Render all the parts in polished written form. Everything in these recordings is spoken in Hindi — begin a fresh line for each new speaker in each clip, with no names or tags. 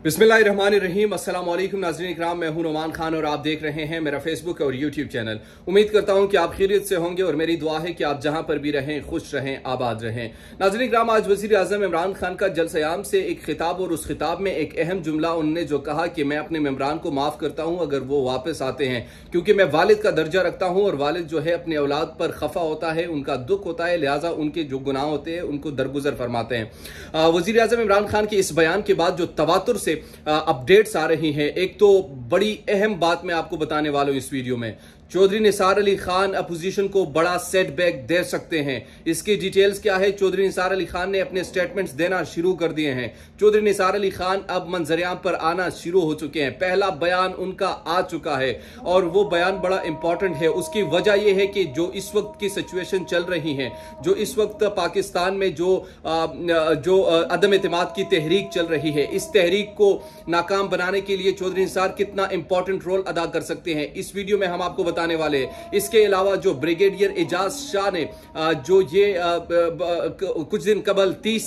बिस्मिल्लाहिर्रहमानिर्रहीम। अस्सलाम वालेकुम नाज़रीन इकराम, मैं हूं नुमान खान और आप देख रहे हैं मेरा फेसबुक और यूट्यूब चैनल। उम्मीद करता हूं कि आप खैरियत से होंगे और मेरी दुआ है कि आप जहां पर भी रहें खुश रहें, आबाद रहें। नाज़रीन इकराम, आज वज़ीर आज़म इमरान खान का जलसे-ए-आम से एक खिताब और उस खिताब में एक अहम जुमला उन्होंने जो कहा कि मैं अपने मेम्बरान को माफ़ करता हूँ अगर वो वापस आते हैं, क्योंकि मैं वालिद का दर्जा रखता हूँ और वालिद जो है अपने औलाद पर खफा होता है, उनका दुख होता है, लिहाजा उनके जो गुनाह होते हैं उनको दरगुजर फरमाते हैं। वज़ीर आज़म इमरान खान के इस बयान के बाद जो तवातुर से अपडेट्स आ रही हैं, एक तो बड़ी अहम बात मैं आपको बताने वाला हूं इस वीडियो में। चौधरी निसार अली खान अपोजिशन को बड़ा सेटबैक दे सकते हैं। इसकी डिटेल्स क्या है? चौधरी निसार अली खान ने अपने स्टेटमेंट्स देना शुरू कर दिए हैं। चौधरी निसार अली खान अब मंजरियाम पर आना शुरू हो चुके हैं। पहला बयान उनका आ चुका है और वो बयान बड़ा इंपॉर्टेंट है। उसकी वजह यह है कि जो इस वक्त की सिचुएशन चल रही है, जो इस वक्त पाकिस्तान में जो अदम एतमाद की तहरीक चल रही है, इस तहरीक को नाकाम बनाने के लिए चौधरी निसार कितना इंपॉर्टेंट रोल अदा कर सकते हैं, इस वीडियो में हम आपको बताने वाले हैं। इसके अलावा जो ब्रिगेडियर एजाज शाह ने जो ये कुछ दिन कबल 30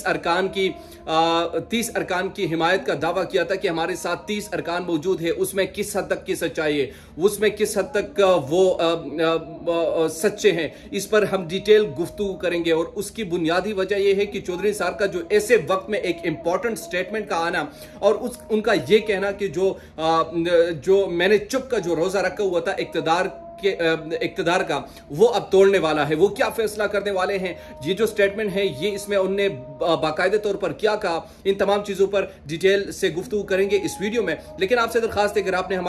अरकान की हिमायत का दावा किया था कि हमारे साथ 30 अरकान मौजूद है, उसमें किस हद तक की सच्चाई है, उसमें किस हद तक वो सच्चे हैं, इस पर हम डिटेल गुफ्तगू करेंगे। और उसकी बुनियादी वजह यह है कि चौधरी निसार का जो ऐसे वक्त में एक इंपॉर्टेंट स्टेटमेंट का आना और उनका यह कहना कि जो मैंने चुप का जो रोजा रखा हुआ था इक्तदार का, वो अब तोड़ने वाला है। वो क्या फैसला करने वाले हैं, ये जो स्टेटमेंट है, ये इसमें उनने बाकायदे तौर पर क्या कहा, इन तमाम चीजों पर डिटेल से गुफ्तगू करेंगे इस वीडियो में। लेकिन आपसे दरखास्त है, अगर आपने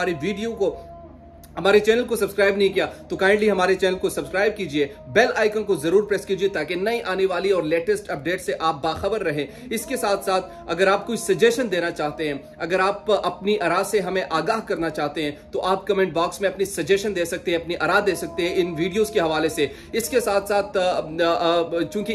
हमारे चैनल को सब्सक्राइब नहीं किया तो काइंडली हमारे चैनल को सब्सक्राइब कीजिए, बेल आइकन को जरूर प्रेस कीजिए ताकि नई आने वाली और लेटेस्ट अपडेट से आप बाखबर रहें। इसके साथ साथ अगर आप कोई सजेशन देना चाहते हैं, अगर आप अपनी आरा से हमें आगाह करना चाहते हैं, तो आप कमेंट बॉक्स में अपनी सजेशन दे सकते हैं, अपनी आरा दे सकते हैं इन वीडियोस के हवाले से। इसके साथ साथ चूंकि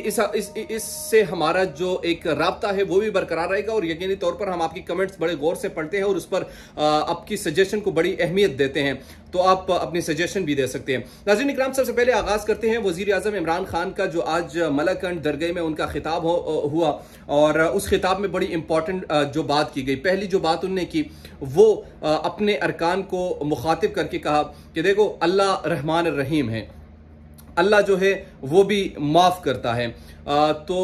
इससे हमारा जो एक राब्ता है वो भी बरकरार रहेगा और यकीनी तौर पर हम आपकी कमेंट्स बड़े गौर से पढ़ते हैं और उस पर आपकी सजेशन को बड़ी अहमियत देते हैं, तो आप अपनी सजेशन भी दे सकते हैं। नाज़रीन इकराम, सबसे पहले आगाज करते हैं वजीर आज़म इमरान खान का, जो आज मलकंड दरगाह में उनका खिताब हुआ और उस खिताब में बड़ी इंपॉर्टेंट जो बात की गई, पहली जो बात उन्होंने की वो अपने अरकान को मुखातिब करके कहा कि देखो, अल्लाह रहमान रहीम है, अल्लाह जो है वो भी माफ करता है। तो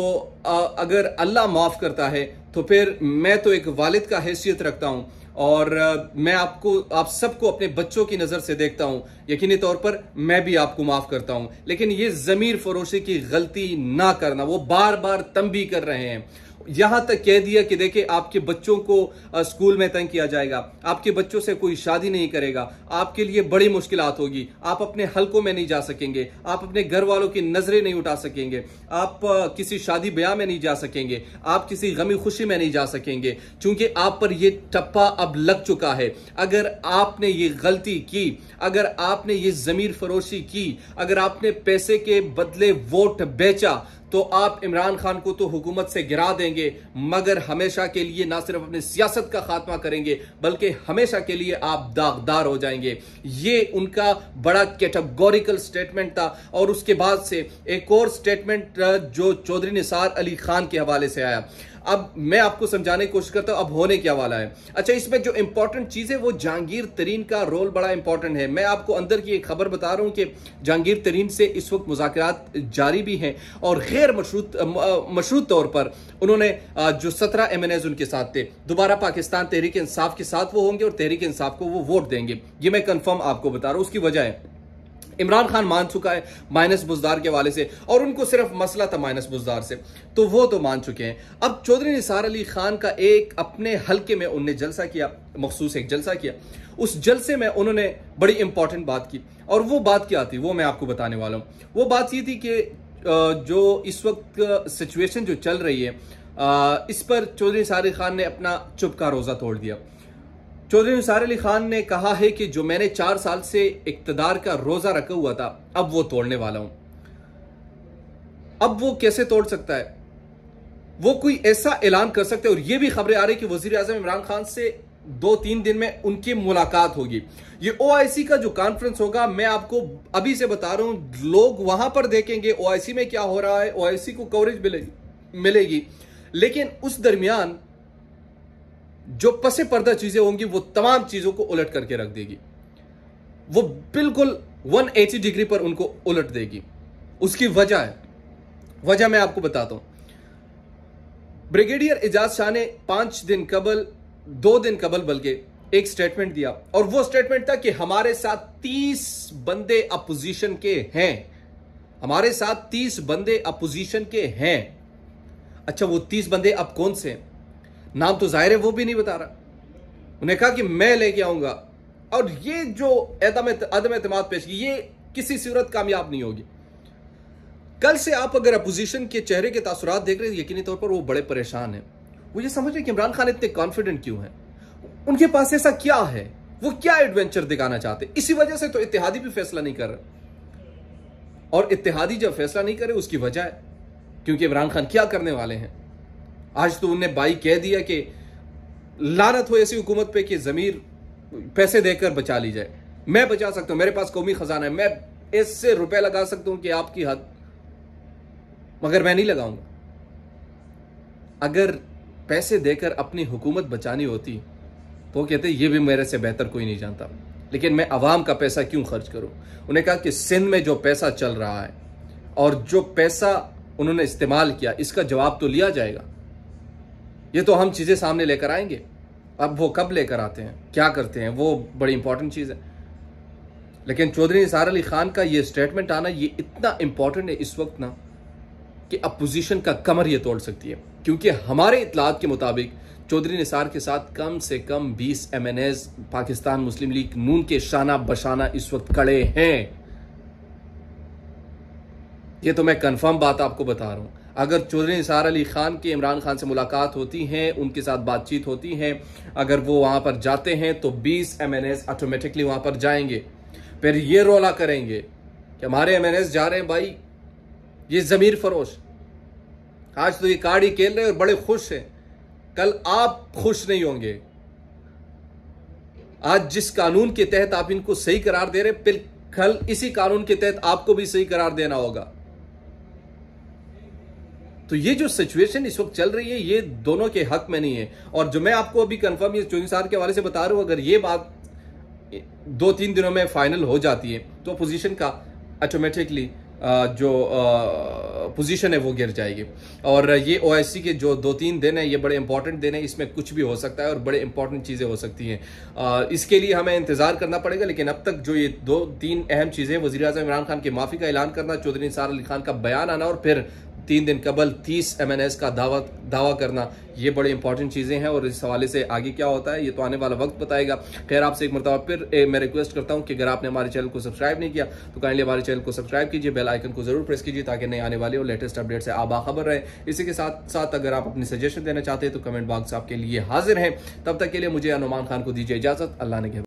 अगर अल्लाह माफ करता है तो फिर मैं तो एक वालिद का हैसियत रखता हूं और मैं आप सबको अपने बच्चों की नजर से देखता हूं, यकीनी तौर पर मैं भी आपको माफ करता हूं। लेकिन ये जमीर फरोशी की गलती ना करना, वो बार बार तंबीह कर रहे हैं। यहां तक कह दिया कि देखिए, आपके बच्चों को स्कूल में तंग किया जाएगा, आपके बच्चों से कोई शादी नहीं करेगा, आपके लिए बड़ी मुश्किलात होगी, आप अपने हलकों में नहीं जा सकेंगे, आप अपने घर वालों की नजरें नहीं उठा सकेंगे, आप किसी शादी ब्याह में नहीं जा सकेंगे, आप किसी गमी खुशी में नहीं जा सकेंगे, चूंकि आप पर यह टप्पा अब लग चुका है। अगर आपने ये गलती की, अगर आपने ये जमीर फरोशी की, अगर आपने पैसे के बदले वोट बेचा, तो आप इमरान खान को तो हुकूमत से गिरा देंगे, मगर हमेशा के लिए ना सिर्फ अपनी सियासत का खात्मा करेंगे बल्कि हमेशा के लिए आप दागदार हो जाएंगे। ये उनका बड़ा कैटेगोरिकल स्टेटमेंट था। और उसके बाद से एक और स्टेटमेंट जो चौधरी निसार अली खान के हवाले से आया। अब मैं आपको समझाने की कोशिश करता हूं अब होने क्या वाला है। अच्छा, इसमें जो इंपॉर्टेंट चीज है वो जहांगीर तरीन का रोल बड़ा इंपॉर्टेंट है। मैं आपको अंदर की एक खबर बता रहा हूं कि जहांगीर तरीन से इस वक्त मुज़ाकरात जारी भी हैं और गैर मशरूत तौर पर उन्होंने जो 17 MNAs उनके साथ थे, दोबारा पाकिस्तान तहरीक इंसाफ के साथ वो होंगे और तहरीक इंसाफ को वो वोट देंगे। ये मैं कंफर्म आपको बता रहा हूं। उसकी वजह है, इमरान खान मान चुका है माइनस बुजदार के हवाले से, और उनको सिर्फ मसला था माइनस बुजदार से, तो वो तो मान चुके हैं। अब चौधरी निसार अली खान का एक अपने हल्के में उन्होंने जलसा किया, मखसूस एक जलसा किया। उस जलसे में उन्होंने बड़ी इंपॉर्टेंट बात की, और वो बात क्या थी वो मैं आपको बताने वाला हूं। वो बात ये थी कि जो इस वक्त सिचुएशन जो चल रही है, इस पर चौधरी निसार अली खान ने अपना चुप का रोजा तोड़ दिया। चौधरी निसार अली खान ने कहा है कि जो मैंने 4 साल से इक्तदार का रोजा रखा हुआ था, अब वो तोड़ने वाला हूं। अब वो कैसे तोड़ सकता है? वो कोई ऐसा ऐलान कर सकते हैं, और ये भी खबरें आ रही कि वजीर आजम इमरान खान से 2-3 दिन में उनकी मुलाकात होगी। ये OIC का जो कॉन्फ्रेंस होगा, मैं आपको अभी से बता रहा हूं, लोग वहां पर देखेंगे OIC में क्या हो रहा है, OIC को कवरेज मिलेगी। लेकिन उस दरमियान जो पसे पर्दा चीजें होंगी वो तमाम चीजों को उलट करके रख देगी। वो बिल्कुल 180 डिग्री पर उनको उलट देगी। उसकी वजह मैं आपको बताता हूं। ब्रिगेडियर एजाज शाह ने 2 दिन कबल बल्कि एक स्टेटमेंट दिया, और वो स्टेटमेंट था कि हमारे साथ 30 बंदे अपोजिशन के हैं। हमारे साथ 30 बंदे अपोजिशन के हैं। अच्छा, वो 30 बंदे अब कौन से हैं? नाम तो जाहिर है वो भी नहीं बता रहा। उन्हें कहा कि मैं लेके आऊंगा, और ये जो अदम एतमाद पेश की, ये किसी सूरत कामयाब नहीं होगी। कल से आप अगर अपोजिशन के चेहरे के तासुरात देख रहे हैं, यकीनी तौर पर वो बड़े परेशान हैं। वो ये समझ रहे कि इमरान खान इतने कॉन्फिडेंट क्यों हैं, उनके पास ऐसा क्या है, वो क्या एडवेंचर दिखाना चाहते। इसी वजह से तो इत्तेहादी भी फैसला नहीं कर रहे। और इत्तेहादी जब फैसला नहीं करे उसकी वजह है क्योंकि इमरान खान क्या करने वाले हैं। आज तो उन्हें बाई कह दिया कि लानत हो ऐसी हुकूमत पे कि जमीर पैसे देकर बचा ली जाए। मैं बचा सकता हूं, मेरे पास कौमी खजाना है, मैं इससे रुपए लगा सकता हूं कि आपकी हद, मगर मैं नहीं लगाऊंगा। अगर पैसे देकर अपनी हुकूमत बचानी होती तो कहते ये भी मेरे से बेहतर कोई नहीं जानता, लेकिन मैं अवाम का पैसा क्यों खर्च करूं। उन्हें कहा कि सिंध में जो पैसा चल रहा है और जो पैसा उन्होंने इस्तेमाल किया, इसका जवाब तो लिया जाएगा। ये तो हम चीजें सामने लेकर आएंगे। अब वो कब लेकर आते हैं, क्या करते हैं, वो बड़ी इंपॉर्टेंट चीज है। लेकिन चौधरी निसार अली खान का ये स्टेटमेंट आना ये इतना इंपॉर्टेंट है इस वक्त ना कि अपोजिशन का कमर ये तोड़ सकती है, क्योंकि हमारे इतलात के मुताबिक चौधरी निसार के साथ कम से कम 20 MNAs पाकिस्तान मुस्लिम लीग नून के शाना बशाना इस वक्त खड़े हैं। ये तो मैं कंफर्म बात आपको बता रहा हूं। अगर चौधरी निसार अली खान की इमरान खान से मुलाकात होती है, उनके साथ बातचीत होती है, अगर वो वहां पर जाते हैं तो 20 MNAs ऑटोमेटिकली वहां पर जाएंगे। फिर ये रोला करेंगे कि हमारे MNAs जा रहे हैं भाई, ये जमीर फरोश। आज तो ये कार्ड ही खेल रहे हैं और बड़े खुश हैं, कल आप खुश नहीं होंगे। आज जिस कानून के तहत आप इनको सही करार दे रहे, फिर कल इसी कानून के तहत आपको भी सही करार देना होगा। तो ये जो सिचुएशन इस वक्त चल रही है ये दोनों के हक में नहीं है। और जो मैं आपको अभी कंफर्म ये चौधरी साहब के हवाले से बता रहा हूं, अगर ये बात 2-3 दिनों में फाइनल हो जाती है तो पोजीशन का ऑटोमेटिकली जो पोजीशन है वो गिर जाएगी। और ये OIC के जो 2-3 दिन है ये बड़े इंपॉर्टेंट दिन है, इसमें कुछ भी हो सकता है और बड़े इंपॉर्टेंट चीज़ें हो सकती हैं। इसके लिए हमें इंतजार करना पड़ेगा। लेकिन अब तक जो ये 2-3 अहम चीज़ें, वज़ीर-ए-आज़म इमरान खान की माफ़ी का ऐलान करना, चौधरी निसार अली खान का बयान आना और फिर 3 दिन कबल 30 MNAs का दावा करना, ये बड़ी इंपॉर्टेंट चीज़ें हैं। और इस हवाले से आगे क्या होता है ये तो आने वाला वक्त बताएगा। खैर, आपसे एक मरतबा फिर मैं रिक्वेस्ट करता हूं कि अगर आपने हमारे चैनल को सब्सक्राइब नहीं किया तो काइंडली हमारे चैनल को सब्सक्राइब कीजिए, बेल आइकन को जरूर प्रेस कीजिए ताकि नए आने वाले और लेटेस्ट अपडेट से आप बाखबर रहे। इसी के साथ साथ अगर आप अपनी सजेशन देना चाहते हैं तो कमेंट बॉक्स आपके लिए हाजिर है। तब तक के लिए मुझे अनुमान खान को दीजिए इजाजत। अल्लाह ने